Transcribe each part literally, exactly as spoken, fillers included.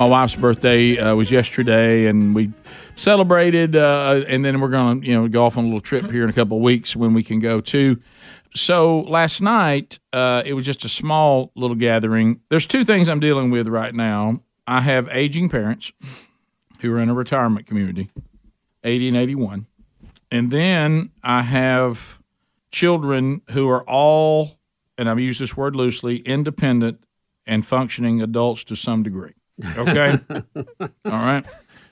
my wife's birthday uh, was yesterday, and we celebrated, uh, and then we're going to, you know, go off on a little trip here in a couple of weeks when we can go too. So last night, uh, it was just a small little gathering. There's two things I'm dealing with right now. I have aging parents who are in a retirement community, eighty and eighty-one. And then I have children who are all, and I've used this word loosely, independent and functioning adults to some degree. Okay? All right?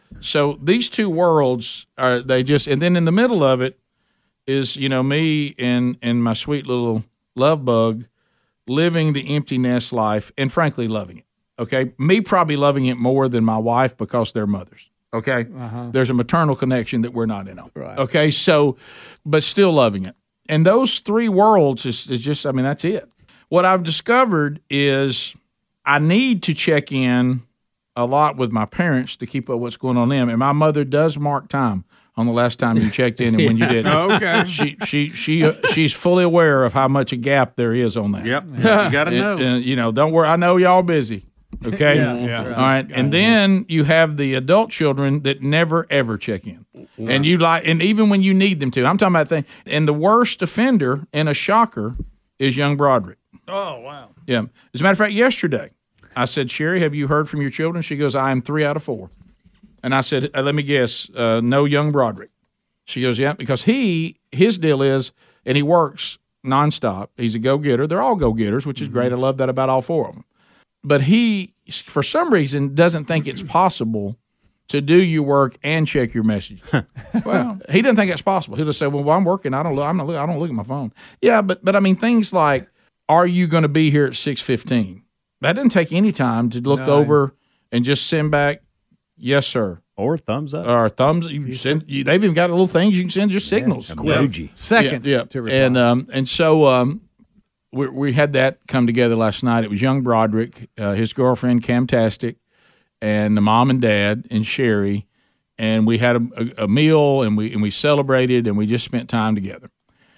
So these two worlds, are they just, and then in the middle of it is, you know, me and, and my sweet little love bug living the empty nest life and frankly loving it. Okay? Me probably loving it more than my wife because they're mothers. Okay? Uh-huh. There's a maternal connection that we're not in on. Right. Okay? So, but still loving it. And those three worlds is, is just, I mean, that's it. What I've discovered is I need to check in a lot with my parents to keep up what's going on in them. And my mother does mark time on the last time you checked in and when you didn't. Okay. She she she uh, she's fully aware of how much a gap there is on that. Yep. You got to know. And, and, you know, don't worry. I know y'all busy. Okay. Yeah. yeah. All right. And then you have the adult children that never ever check in. Right. And you like, and even when you need them to. I'm talking about things. And the worst offender and a shocker is young Broderick. Oh, wow. Yeah. As a matter of fact, yesterday, I said, Sherry, have you heard from your children? She goes, I am three out of four. And I said, uh, let me guess, uh, no young Broderick. She goes, yeah, because he, his deal is, and he works nonstop. He's a go-getter. They're all go-getters, which is mm-hmm. great. I love that about all four of them. But he, for some reason, doesn't think it's possible to do your work and check your messages. Well, he doesn't think it's possible. He'll just say, well, while I'm working, I don't look, I'm not, I don't look at my phone. Yeah, but, but I mean, things like, are you going to be here at six fifteen? That didn't take any time to look no. over and just send back, yes, sir. Or thumbs up. Or thumbs up. You send, you, they've even got little things you can send, just signals. Yeah, emoji. Yeah. Seconds yeah, yeah. to reply. And, um, and so um, we, we had that come together last night. It was young Broderick, uh, his girlfriend, Camtastic, and the mom and dad and Sherry. And we had a, a, a meal, and we and we celebrated, and we just spent time together.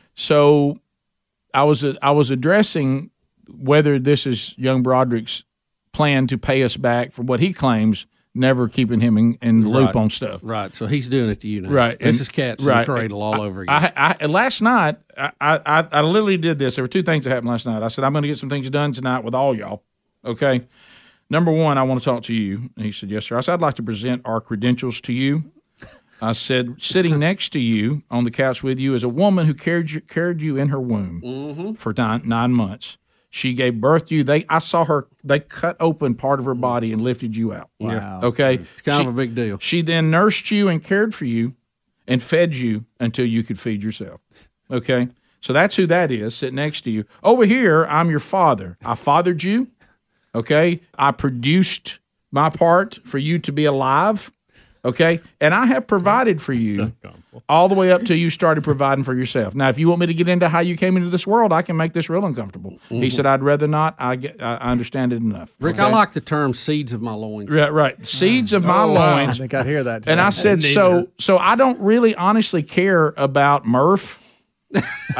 So I was I was addressing whether this is young Broderick's plan to pay us back for what he claims never keeping him in, in the loop right. on stuff. Right. So he's doing it to you now. Right. This and, is cats right. in the cradle all I, over again. I, I, last night, I, I, I literally did this. There were two things that happened last night. I said, I'm going to get some things done tonight with all y'all. Okay. Number one, I want to talk to you. And he said, yes, sir. I said, I'd like to present our credentials to you. I said, sitting next to you on the couch with you is a woman who carried you, carried you in her womb mm-hmm. for nine, nine months. She gave birth to you. They, I saw her. They cut open part of her body and lifted you out. Wow. Okay. It's kind she, of a big deal. She then nursed you and cared for you, and fed you until you could feed yourself. Okay. So that's who that is, sitting next to you. Over here, I'm your father. I fathered you. Okay. I produced my part for you to be alive. Okay. And I have provided for you all the way up till you started providing for yourself. Now, if you want me to get into how you came into this world, I can make this real uncomfortable. Mm-hmm. He said, I'd rather not. I get, I understand it enough. Rick, okay? I like the term seeds of my loins. Right, right. Seeds of my oh, loins. I think I'd hear that too. And I said, so so I don't really honestly care about Murph. uh,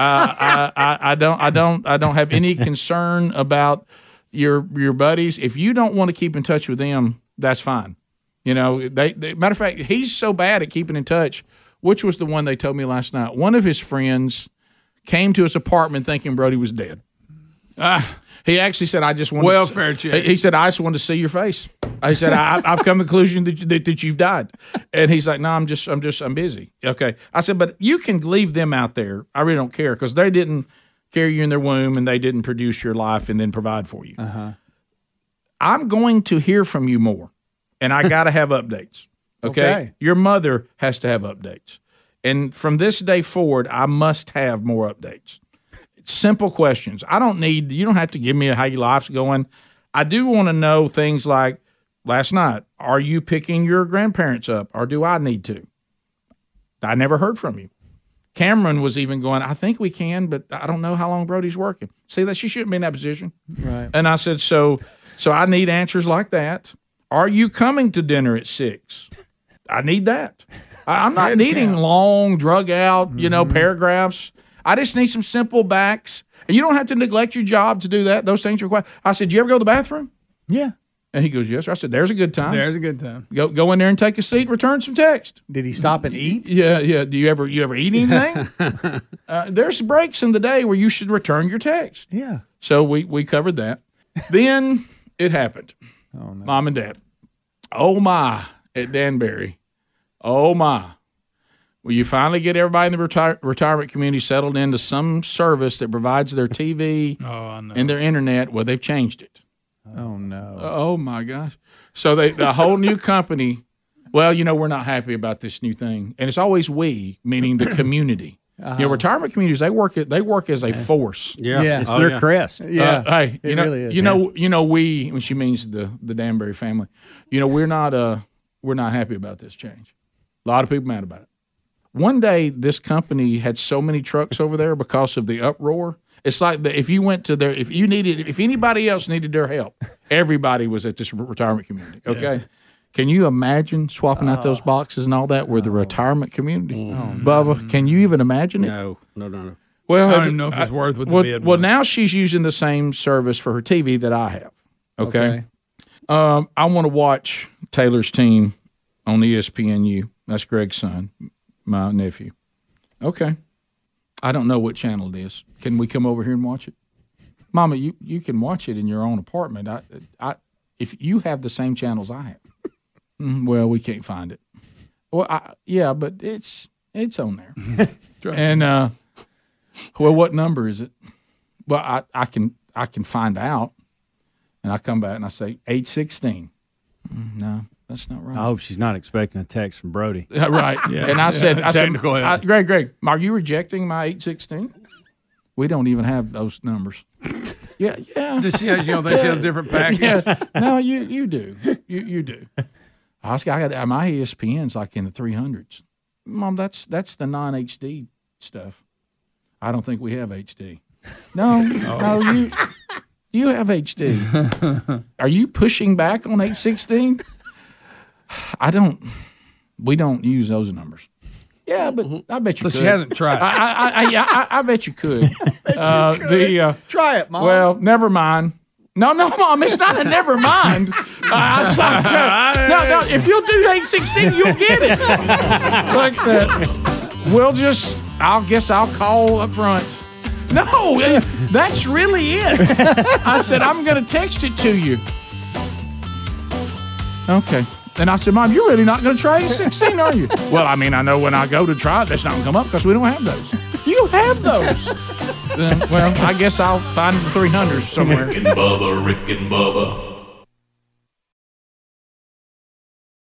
I, I, I don't I don't I don't have any concern about your your buddies. If you don't want to keep in touch with them, that's fine. You know, they, they matter of fact, he's so bad at keeping in touch. Which was the one they told me last night? One of his friends came to his apartment thinking Brody was dead. Uh, he actually said, "I just wanted welfare to, check." He said, "I just wanted to see your face." I said, I, "I've come to the conclusion that, that that you've died." And he's like, "No, I'm just, I'm just, I'm busy." Okay. I said, "But you can leave them out there. I really don't care because they didn't carry you in their womb and they didn't produce your life and then provide for you." Uh-huh. I'm going to hear from you more. And I got to have updates, okay? okay? Your mother has to have updates. And from this day forward, I must have more updates. Simple questions. I don't need – you don't have to give me how your life's going. I do want to know things like last night, are you picking your grandparents up or do I need to? I never heard from you. Cameron was even going, I think we can, but I don't know how long Brody's working. See, that she shouldn't be in that position. Right. And I said, so, so I need answers like that. Are you coming to dinner at six? I need that. I, I'm not needing long, drug out, you know, mm-hmm. paragraphs. I just need some simple backs. And you don't have to neglect your job to do that. Those things are required. I said, do you ever go to the bathroom? Yeah. And he goes, yes, sir. I said, there's a good time. There's a good time. Go go in there and take a seat and return some text. Did he stop and eat? Yeah, yeah. Do you ever you ever eat anything? uh, there's breaks in the day where you should return your text. Yeah. So we, we covered that. Then it happened. Oh, no. Mom and Dad. Oh, my, at Danbury. Oh, my. Will you finally get everybody in the retire- retirement community settled into some service that provides their T V oh, I know. and their internet? Well, they've changed it. Oh, no. Oh, my gosh. So they the whole new company, well, you know, we're not happy about this new thing. And it's always we, meaning the community. Uh-huh. You know, retirement communities, they work they work as a force. Yeah. Yeah. It's Oh, their yeah. crest. Yeah. Uh, hey, you it know, really is. you know, you know, we, when she means the, the Danbury family, you know, we're not uh we're not happy about this change. A lot of people mad about it. One day, this company had so many trucks over there because of the uproar. It's like the, if you went to their, if you needed, if anybody else needed their help, everybody was at this retirement community. Okay, yeah. Can you imagine swapping out those boxes and all that? We're the retirement community, oh, Bubba. Can you even imagine it? No, no, no, no. Well, I don't even know if it's I, worth what the well, bid well, was. now she's using the same service for her T V that I have. Okay, Okay. Um, I want to watch Taylor's team on E S P N U. That's Greg's son, my nephew. Okay. I don't know what channel it is. Can we come over here and watch it? Mama, you, you can watch it in your own apartment. I, I, if you have the same channels I have. Mm, well, we can't find it. Well, I, yeah, but it's it's on there. And uh, well, what number is it? Well, I, I can I can find out. And I come back and I say eight sixteen. Mm, no. That's not right. I hope she's not expecting a text from Brody. Uh, right. Yeah. And I said, Yeah, I said, technical help. I, Greg, Greg, are you rejecting my eight sixteen? We don't even have those numbers. Yeah, yeah. Does she have, you don't think she has a different package? Yeah. No, you you do. You you do. I was, I got my E S P N's like in the three hundreds. Mom, that's that's the non H D stuff. I don't think we have H D. No, oh. no, you you have H D. Are you pushing back on eight sixteen? I don't. We don't use those numbers. Yeah, but I bet you. So could. she hasn't tried. I, I, I, yeah, I, I bet you could. bet uh, you could. The uh, try it, Mom. Well, never mind. No, no, Mom, it's not a never mind. Uh, I'm sorry. No, no. If you'll do eight sixteen, you'll get it. Like that. We'll just. I'll guess I'll call up front. No, that's really it. I said I'm going to text it to you. Okay. And I said, Mom, you're really not going to try eight sixteen, are you? Well, I mean, I know when I go to try it, that's not going to come up because we don't have those. You have those. uh, well, I guess I'll find the three hundreds somewhere. Rick and Bubba, Rick and Bubba.